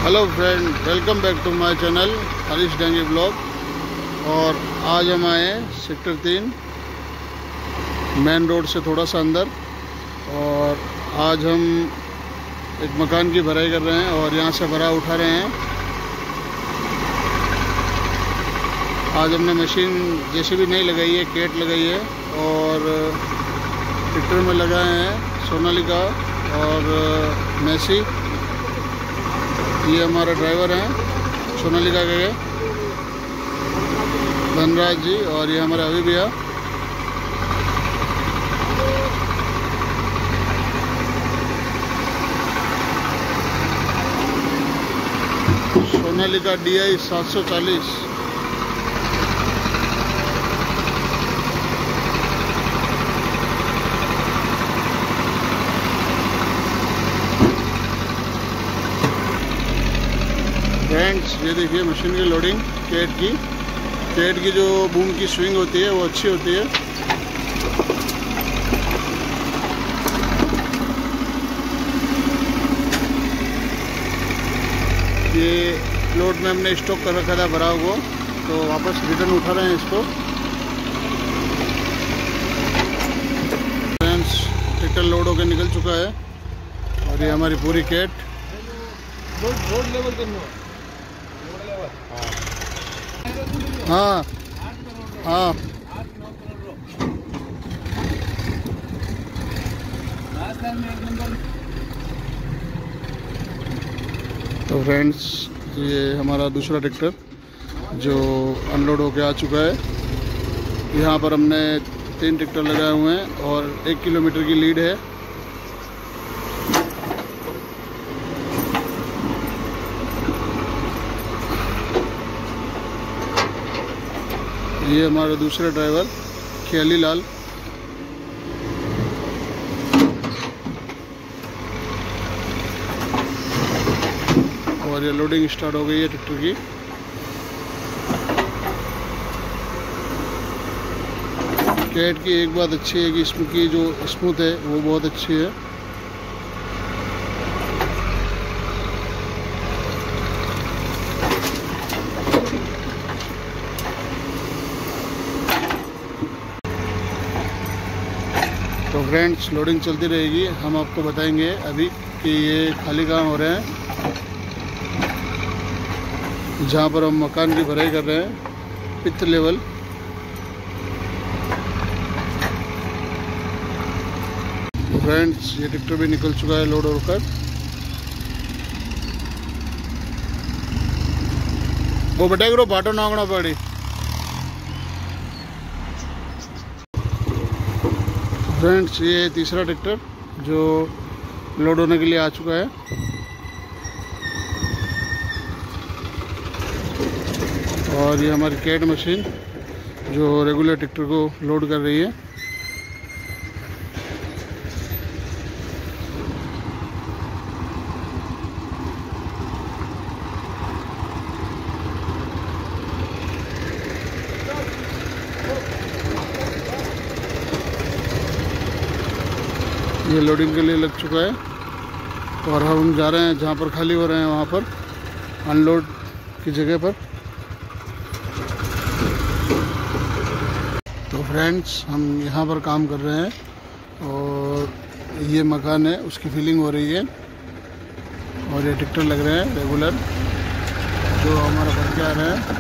Hello friend, welcome back to my channel Harish Dangi blog. और आज हम आए सेक्टर 3 मेन रोड से थोड़ा सा अंदर। और आज हम एक मकान की भराई कर रहे हैं और यहाँ से भरा उठा रहे हैं। आज हमने मशीन जेसीबी नहीं लगाई है, केट लगाई है। और ट्रैक्टर में लगाए हैं सोनालिका और मैसी। ये हमारा ड्राइवर हैं सोनालिका के धनराज जी, और ये हमारे अभी भैया। सोनालिका DI 740। फ्रेंड्स, ये देखिए मशीन की लोडिंग केट की जो बूम की स्विंग होती है वो अच्छी होती है। ये लोड में हमने स्टॉक कर रखा था भरा हुआ, तो वापस रिटर्न उठा रहे हैं इसको। फ्रेंड्स, ट्रैक्टर लोड होकर निकल चुका है और ये हमारी पूरी केट रोड लेवल करना। हाँ हाँ। तो फ्रेंड्स, ये हमारा दूसरा ट्रैक्टर जो अनलोड होके आ चुका है। यहाँ पर हमने 3 ट्रैक्टर लगाए हुए हैं और 1 किलोमीटर की लीड है। ये हमारा दूसरा ड्राइवर ख्याली लाल। और ये लोडिंग स्टार्ट हो गई है ट्रैक्टर की। केट की एक बात अच्छी है कि इसकी जो स्मूथ है वो बहुत अच्छी है। तो फ्रेंड्स, लोडिंग चलती रहेगी। हम आपको बताएंगे अभी कि ये खाली कहाँ हो रहे हैं, जहाँ पर हम मकान की भराई कर रहे हैं, पिथ लेवल। तो फ्रेंड्स, ये ट्रैक्टर भी निकल चुका है लोड होकर। वो बटे करो बाटो नांगना पड़ी। फ्रेंड्स, ये तीसरा ट्रैक्टर जो लोड होने के लिए आ चुका है। और ये हमारी केट मशीन जो रेगुलर ट्रैक्टर को लोड कर रही है। ये लोडिंग के लिए लग चुका है और हम जा रहे हैं जहाँ पर खाली हो रहे हैं वहाँ पर अनलोड की जगह पर। तो फ्रेंड्स, हम यहाँ पर काम कर रहे हैं और ये मकान है उसकी फिलिंग हो रही है। और ये ट्रैक्टर लग रहे हैं रेगुलर जो हमारा भर के आ रहे हैं।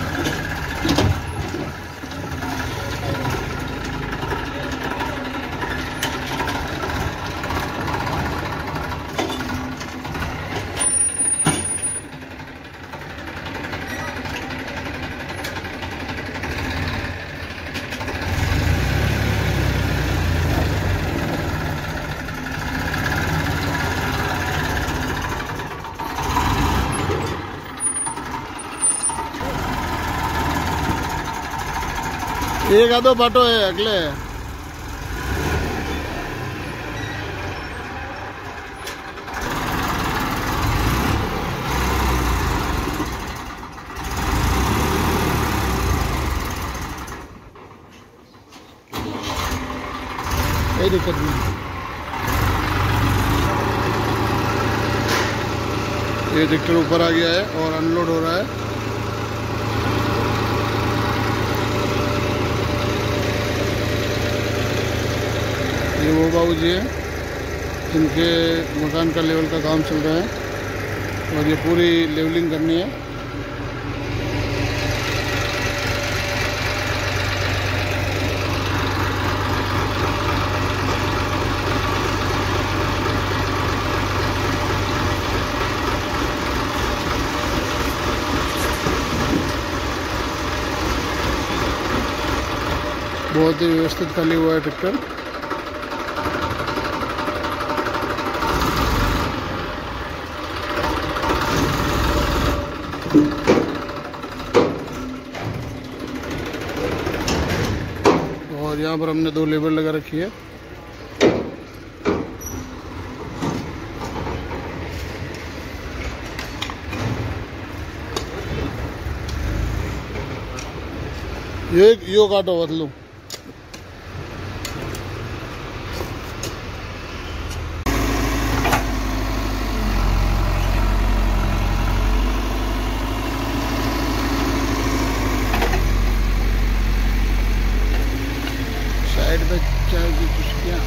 एक आधो बाटो है अगले। कोई दिक्कत नहीं। ये ट्रैक्टर ऊपर आ गया है और अनलोड हो रहा है। ये वो बाबूजी हैं जिनके मकान का लेवल का काम चल रहा है और ये पूरी लेवलिंग करनी है। बहुत ही व्यवस्थित खाली हुआ है ट्रैक्टर। और यहाँ पर हमने 2 लेबर लगा रखी है। ये यो काटो बदलू। साइड पे चाय की चुस्कियाँ।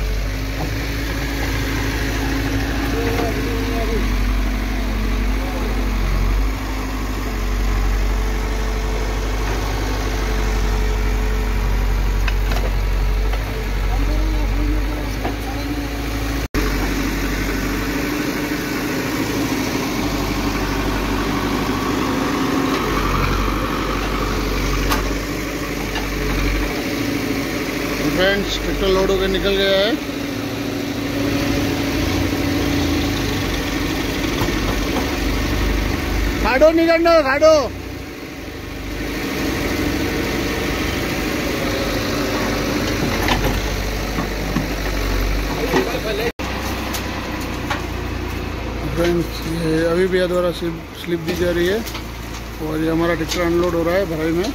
फ्रेंड्स ट्रैक्टर लोड होकर निकल गया है। खाड़ो निकलना खाड़ो। फ्रेंड्स ये अभी भैया द्वारा स्लिप दी जा रही है और ये हमारा ट्रैक्टर अनलोड हो रहा है भराई में।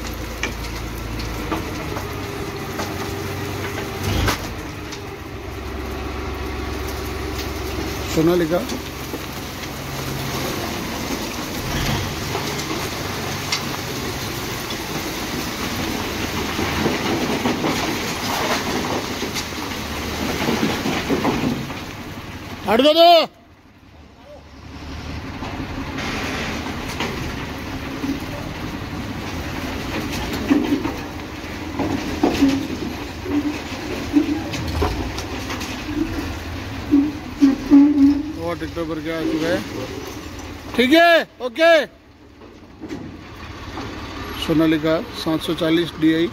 सोनालिका हट दो। ट्रैक्टर पर क्या आ चुका है। ठीक है ओके। सोनालिका 740 DI।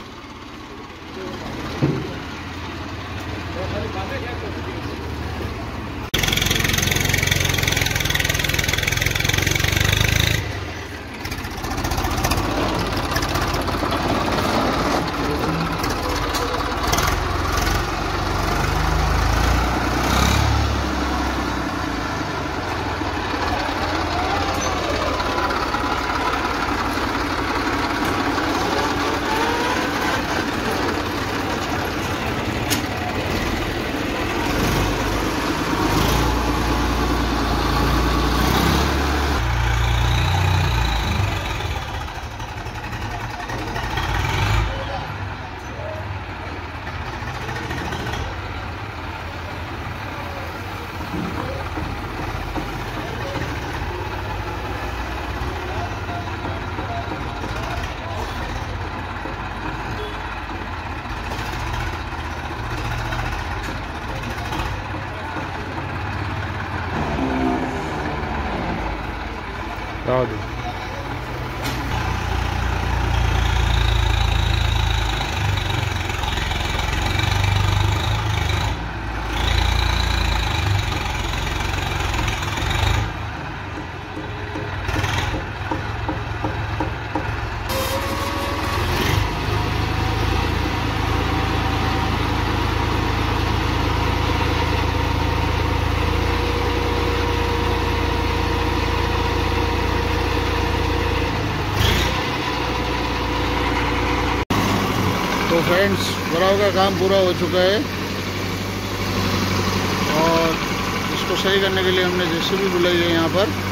राधे। तो फ्रेंड्स भराव का काम पूरा हो चुका है और इसको सही करने के लिए हमने जेसीबी बुलाई है यहाँ पर।